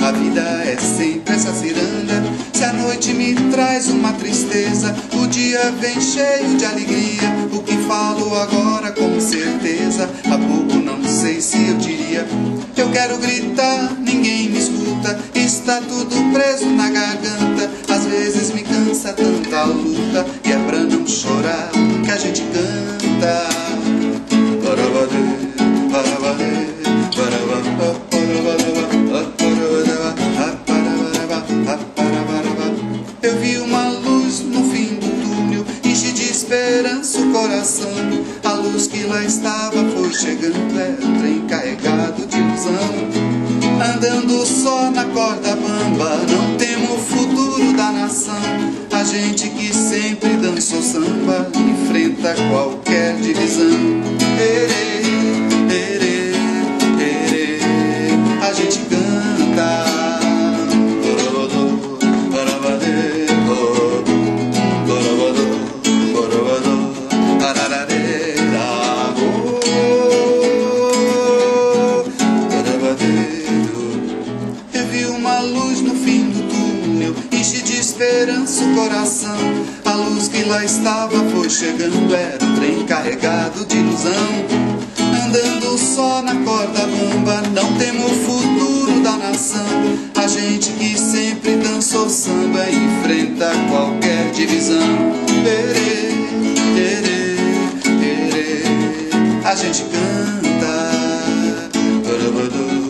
A vida é sempre essa ciranda. Se a noite me traz uma tristeza, o dia vem cheio de alegria. O que falo agora com certeza, há pouco não sei se eu diria. Eu quero gritar, ninguém me escuta, está tudo preso na garganta. Às vezes me cansa tanta luta, e é pra não chorar que a gente canta. Eu vi uma luz no fim do túnel, enche de esperança o coração. A luz que lá estava foi chegando, era um trem carregado de ilusão. Andando só na corda bamba, não temo o futuro da nação. A gente que sempre dançou samba enfrenta qualquer divisão. Erê, erê, erê, a gente canta. Eu vi uma luz no fim do túnel, enche de esperança o coração. A luz que lá estava foi chegando, era um trem carregado de ilusão. Andando só na corda bamba, não temo o futuro da nação. A gente que sempre dançou samba enfrenta qualquer divisão. Erê, erê, erê, a gente canta.